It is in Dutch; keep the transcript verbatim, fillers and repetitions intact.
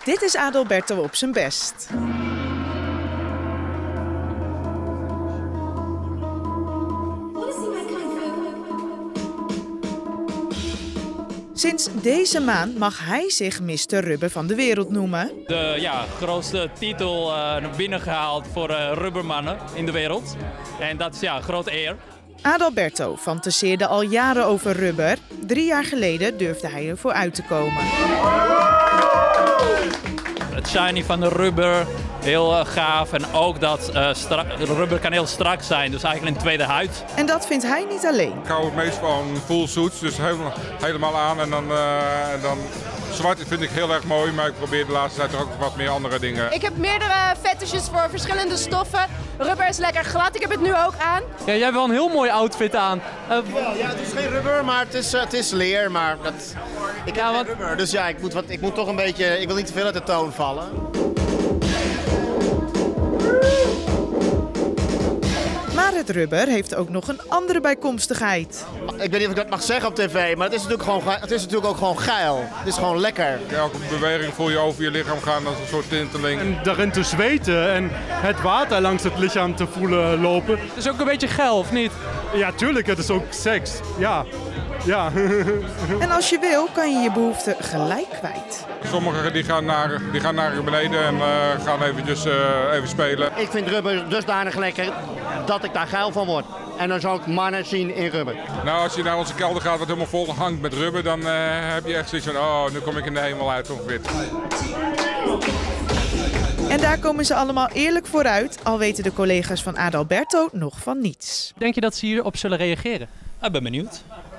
Dit is Adalberto op zijn best. Sinds deze maand mag hij zich mister Rubber van de wereld noemen. De ja, grootste titel uh, binnengehaald voor uh, rubbermannen in de wereld. En dat is ja, een grote eer. Adalberto fantaseerde al jaren over rubber. Drie jaar geleden durfde hij ervoor uit te komen. Het shiny van de rubber, heel uh, gaaf. En ook dat uh, rubber kan heel strak zijn, dus eigenlijk een tweede huid. En dat vindt hij niet alleen. Ik hou het meest van full suits, dus helemaal, helemaal aan. En dan, uh, en dan zwart vind ik heel erg mooi, maar ik probeer de laatste tijd ook wat meer andere dingen. Ik heb meerdere fetishes voor verschillende stoffen. Rubber is lekker glad, ik heb het nu ook aan. Ja, jij hebt wel een heel mooi outfit aan. Uh, ja, het is geen rubber, maar het is, uh, het is leer. Maar dat, ik heb ja, want... rubber, dus ja, ik moet, wat, ik moet toch een beetje, ik wil niet te veel uit de toon vallen. Maar het rubber heeft ook nog een andere bijkomstigheid. Ik weet niet of ik dat mag zeggen op tv, maar het is natuurlijk, gewoon, het is natuurlijk ook gewoon geil. Het is gewoon lekker. Elke beweging voel je over je lichaam gaan als een soort tinteling. En daarin te zweten en het water langs het lichaam te voelen lopen. Het is ook een beetje geil, of niet? Ja, tuurlijk, het is ook seks. Ja. Ja. En als je wil, kan je je behoefte gelijk kwijt. Sommigen die gaan naar, die gaan naar beneden en uh, gaan eventjes, uh, even spelen. Ik vind rubber dusdanig lekker dat ik daar geil van word. En dan zou ik mannen zien in rubber. Nou, als je naar onze kelder gaat wat helemaal vol hangt met rubber, dan uh, heb je echt zoiets van, oh, nu kom ik in de hemel uit ongeveer. En daar komen ze allemaal eerlijk vooruit, al weten de collega's van Adalberto nog van niets. Denk je dat ze hierop zullen reageren? Ik ben benieuwd.